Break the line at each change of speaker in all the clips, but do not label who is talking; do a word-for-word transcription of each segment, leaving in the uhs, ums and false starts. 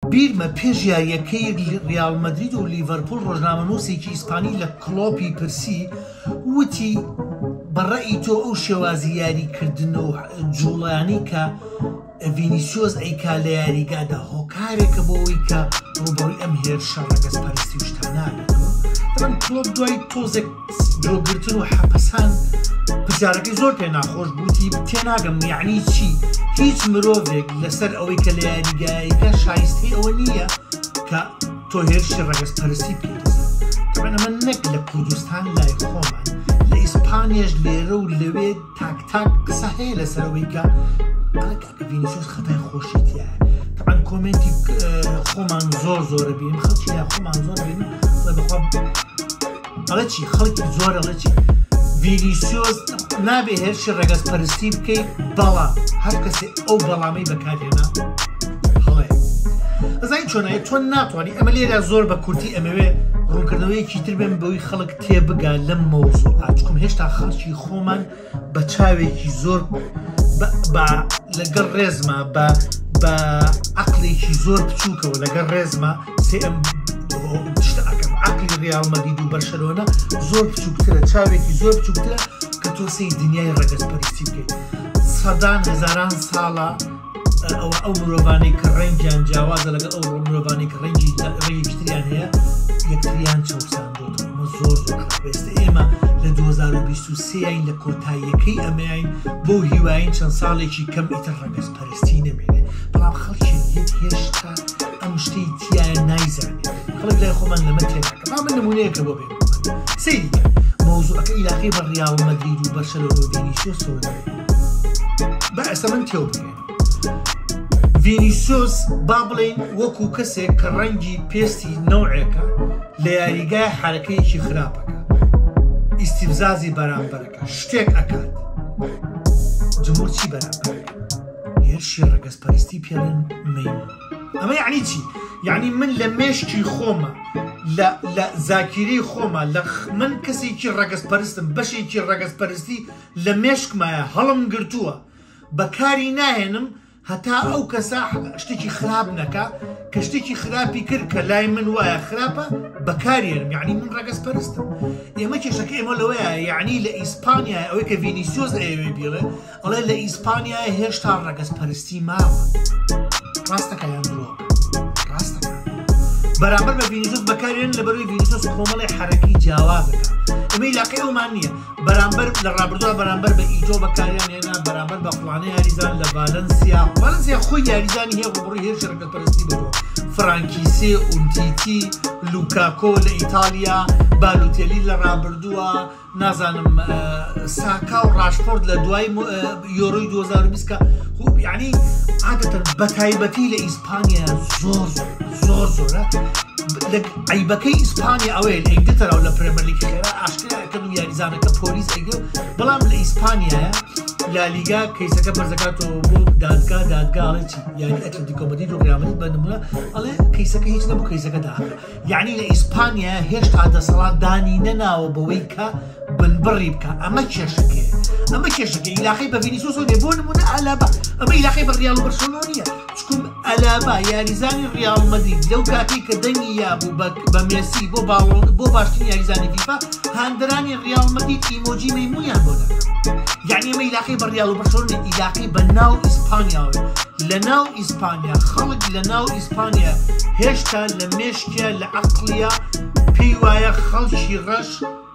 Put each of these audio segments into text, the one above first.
بیرمە پێش یاریەکەی ریال مەدرید و لیڤەرپوڵ ڕۆژنامەنووسێکی ئیسپانی لە کلۆپی پرسی وتی بەڕێی تۆ ئەو شێوازی یاریکردن و جوڵیانی کە ڤینیسیۆس ئەیکا لە یاریگادا هۆکارێکە بۆ ئەوەی کە ڕوبەڕووی ئەم هێرشە ڕەگەزپەرستی و شتاناگەتەوە. دەبەن کلۆپ دوای تۆزێک جۆگرتن و حەپەسان پرسیارەکەی زۆر پێ ناخۆش بووتی تێناگەم یعنی چی؟ هیچ مرۆڤێک لەسەر ئەوەی کە لە یاریگایەکە شایستی ئەوە نییە کە تۆ هێرشی ڕەگەزپەرستی پێدەزان. دەبەن ئەمە نەک لە کوردستان لای خۆمان، لە ئیسپانیاش لێرە و لەوێ تاک تاک قسە هەیە لەسەرەوەی کە کاکە ڤینیسیۆس خەتای خۆشی تایە. طبعاً کۆمنتی خۆمان زۆر زۆرە بینیم، خەڵکی لای خۆمان زۆر بینیمڵێ بەخوا ئەڵێ چی خەڵکی زۆر ئەڵێ چی ڤینیسیۆس نابێ هێرشی ڕەگەزپەرستی بکەیت، بەڵام هەر کەسێ ئەو بەڵامەی بەکارهێنا هەڵەیە. ئەزای چۆنایە تۆ ناتوانانی ئەمە لێرە زۆر بە کورتی ئەمەوێ ڕوونکردنەوەیەکی تر بێن بەوەی خەڵک تێبگا لەم مەوزوعە، چونکە هێشتا خەڵکی خۆمان بە چاوێکی زۆر لەگەڵ ڕێزمە بە عەقڵێکی زۆر بچووکەوە لەگەڵ ڕێزمە سێ ئەم شتە ئەکەم عەقڵی ریال مەدرید و بەرشەلۆنە زۆر بچووکترە، چاوێکی زۆر بچووکترە کە تۆ سەی دنیای ڕەگەزپەرستی بکەیت. سەدان هەزاران ساڵە ئەوە ئەو مرۆڤانەی کە ڕەنگیان جیاوازە لەگەڵ ئەو مرۆڤانەی کە ڕەنگی ڕێگیشتریان هەیە یەکتریان چەوساندۆتەوە. ئەمە زۆر زۆر خراپێستە. ئێمە لە دوو هەزار و بیست و سێین لە کۆتاییەکەی ئەمەین بۆ هیواین چەند ساڵێکی کەم ئیتر ڕەگەزپەرستی نەمێنێ، بەڵام خەڵکی هێشتا ئەم شتەی تایە نایزانێت. خەڵک لای خۆمان لەمە تێناکەم. با من نمونەیەکە بۆ بێنم سەیری مۆزوعەکە ئیلاقی بە ریال مەدرید و بەرشەلۆنە و ڤینیسیۆس بەئەسە من تێو بگەین. ڤینیسیۆس با بڵێن وەکو کەسێک کە ڕەنگی پێستی نەوعێکە لە یاریگای حرەکەیەکی خراپەکە، ئیستیفزازی بەرامبەرەکە، شتێک ئەکات، جمهور چی بەرامبەرەکە؟ هێرشی ڕەگەزپەرستی پێڵێن مەیمون. ئەمە یعنی چی؟ یعنی من لە مێشکی خۆمە لە زاکیرەی خۆمە لە من کەسێکی ڕەگەزپەرستم، بەشێکی ڕەگەزپەرستی لە مێشکمایە هەڵم گرتووە، بەکاری ناهێنم هەتا ئەو کەسا شتێکی خراپ نەکا کە شتێکی خراپی کرد کە لای من وایە خراپە بەکارێنم، یعنی من ڕەگەزپەرستم. ئێمە کێشەکە ئێمە لەوەیە، یعنی لە ئیسپانیا ئەوەی کە ڤینیسیۆس ئەوێ بێڵێ ئەڵێ لە ئیسپانیا هێشتا ڕەگەزپەرستی ماوە. ڕاستەکە یان درۆ؟ ڕاستەکە. بەرامبەر بە ڤینیسیۆس بەکارێن لەبەرەوەی ڤینیسیۆس کۆمەڵی حرەکەی جیاوازەکە. ئەمە عیلاقەی ئەومان نییە. بەرامبەر لە ڕابردووە بەرامبەر بە ئیجۆ بەکاریان هێنا، بەرامبەر بە فڵانەی یاریزان لە ڤالەنسیا. ڤالەنسیا خۆی یاریزانی هەیە ڕوبەڕووی هێرشی ڕەگەزپەرستی بەدۆ. فرانکیسێ، ئومتیتی، لوکاکۆ لە ئیتالیا، بالوتێلی لە ڕابردووە، نازانم ساکا و ڕاشفۆرد لە دوای یۆرۆی دوو هەزار و بیست کە یعنی عادەتەن بەتایبەتی لە ئیسپانیا زۆر زۆر زۆرە. عیبەکەی ئیسپانیا ئەوەیە لە ئینگلتەرا و لە پرێمەرلیگی خێرا ئاشکرایەکەن و یاریزانەکە پۆلیس ئەیگرێت، بەڵام لە ئیسپانیایە لالیگا کەیسەکە بەرزەکاتەوە بۆ دادگا دادگا ئەڵێ چی؟ یعنی ئەتلتیکۆ مەدرید و ڕیال مەدرید بە نمونە ئەڵێ کەیسەکە هیچ نەبوو، کەیسەکە داهاتە. یعنی لە ئیسپانیا هێشتا دەسەڵات دانی نەناوە بەوەی کە بنبڕی بکە. ئەمە کێشەکەیە، ئەمە کێشەکە. عیلاقەی بە ڤینیسیۆس و بۆ نمونە ئەلابا، ئەمە عیلاقەی بە ریال و بەرشەلۆنە نییە، چکم ئەلابا یاریزانی ریال مەدرید لەو کاتی کە دەنگی یابوو بە مێسی بۆ بۆ باشترین یاریزانی فیفا، هاندرانی ریال مەدرید ئیمۆجی مەیمونیان بۆ دەکات. یعنی ئەمە عیلاقەی بە ریال و بەرشەلۆنە، عیلاقەی بە ناو ئیسپانیاوە. لە ناو ئیسپانیا خەڵک لە ناو ئیسپانیا هێشتا لە مێشکە لە عەقڵیە پێی وایە خەڵکی ڕەش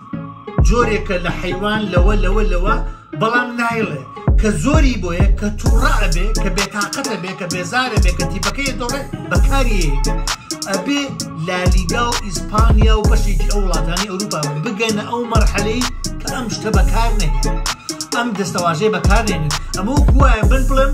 جۆرێکە لە حەیوان لەوە لەوە لەوە، بەڵام نایڵێ کە زۆری بۆیە کە تووڕە ئەبێ، کە بێتاقەتە بێ، کە بێزارە بێ، کە تیپەکەی دۆڕێ بەکاریێ ئەبێ لالیگا و ئیسپانیا و بەشێکی ئەو وڵاتانی ئەوروپا بگەنە ئەو مەرحەلەی کە ئەم شتە بەکار نەهێنن، ئەم دەستەواژەی بەکارهێنن. ئەمە وەکو وایە بن بڵێم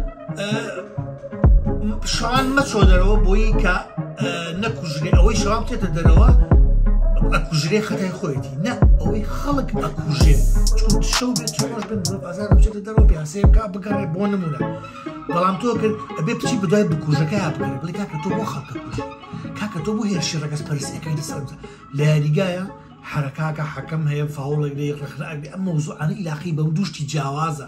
شەوان مەچۆ دەرەوە بۆی کە نەکوژرێ، ئەوەی شەوان بچێتە دەرەوە ئەکوژرێ خەتای خۆیەتی، نە ئەوەی خەڵک ئەکوژێ، چون شەو بێت چۆش بن مرۆڤ ئازار بچێتە دەرەوە پیاسەیە بکات بگەڕێ بۆ نمونە. بەڵام تۆ کرد ئەبێ بچی بەدوای بکوژەکە یا بگەڕێ بڵێ کاکە تۆ بۆ خەڵک ئەکوژی، کاکە تۆ بۆ هێرشی ڕەگەزپەرستیەکەی لەسەر لە یاریگایە حرەکاکە حەکەم هەیە فاوڵێک لێ ڕخنە ئەم مەوزوعانە عیلاقەی بەم دووشتی جیاوازە.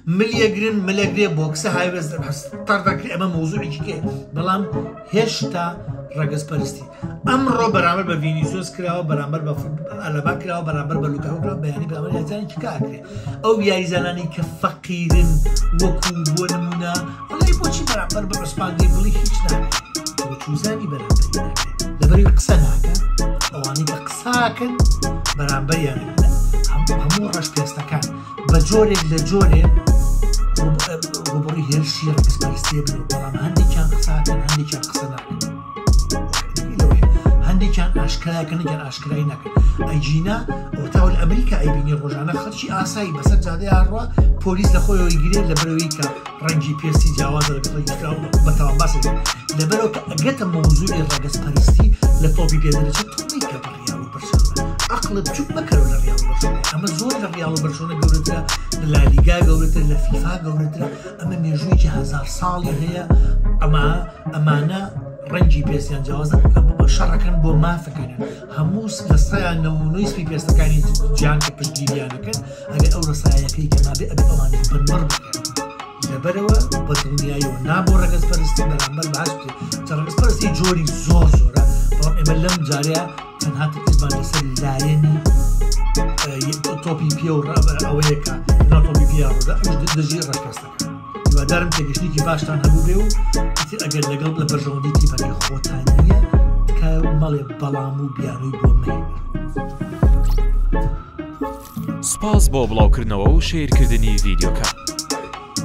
ملیەگرن ملەگرێ بۆ کسە هایبەز تەردەکرێ ئەمە مۆزوعێکی کێ بەڵام هێشتا ڕەگەزپەرستی ئەمڕۆ بەرامبەر بە ڤینیسیۆس کراوە بەرامبەر بە ئەلەبا کراوە بەرامبەر بە لوکاکو کراوە بەیانی بەرامبەر یاریزانی چ کاکرێ ئەو یاریزانانی کە فەقیرن وەکو بۆ نمونە وەڵی بۆچی بەرامبەر بە ئەسپاندی بڵی هیچ ناکرێت بۆ چوزانی بەرامبەری ناکرێت لەبەری قسە ناکە ئەوانی کە قساکەن بەرامبەریان هەموو ڕەش پێستەکان بە جۆرێک لە جۆرێ ڕوبڕی هێرشی ڕەگەزپەرستیە بن بەڵام هەندێکیان قساکەن هەندێکیان قسە ناکەن هەندێکیان ئاشکراکەن هەندێکیان ئاشکرایی ناکەن ئەیجینا ئەو تاوە لە ئەمریکا ئەیبینی ڕۆژانە خەڵکی ئاسایی بەسەر جادەی هاڕوا پۆلیس لە خۆیەوەی گرێت لەبەرەوەی کە ڕەنگی پێستی جیاوازە لەگەڵ خەڵکی بەتاوان باسێ لەبەرەوە کە ئەگەتە مۆزوعی ڕەگەزپەرستی لە تۆپی پێدەچێت تۆپی کە بە ڕیاڵ و بەرشەوە عەقڵت چوب مەکەرەوە لە ڕیاڵ و بەرشەوە ئەمە زۆر لە ڕیاڵ و بەرشەوە گەورەترە لە لالیگا گەورەترە لە فیفا گەورەترە ئەمە مێژوویەکی هەزار ساڵی هەیە ئەمە ئەمانە ڕەنگی پێستیان جیاوازە شەڕەکەن بۆ مافەکەنن هەموو لە سایان نەوەی سپی پێستەکانی جیان کە پشتگیریانەکەن ئەگەر ئەو ڕسایەکەی کە نابێ ئەبێ ئەوانی بنبڕ بکەن لەبەرەوە بە دڵنیاییەوە نابۆ ڕەگەزپەرستی بەرامبەر بە هەست چە ڕەگەزپەرستی جۆری زۆر زۆرە بەڵام ئێمە لەم جارەیە تەنها تەقریبان لەسەر لایەنی تۆپی پێ و ئەوەیەکە نا تۆپی پیا ڕۆدا ئەوش دەژی ڕەشکەستەکە هیوادارم تێگەشتێکی باشتان هەبوو بێ و ئەگەر لەگەڵ لە بەرژەوەندی تیپەکەی خۆتانیە کە مەڵێ بەڵام و بیانووی بۆ مەی
سپاس بۆ بڵاوکردنەوە و شێرکردنی ڤیدیۆکە.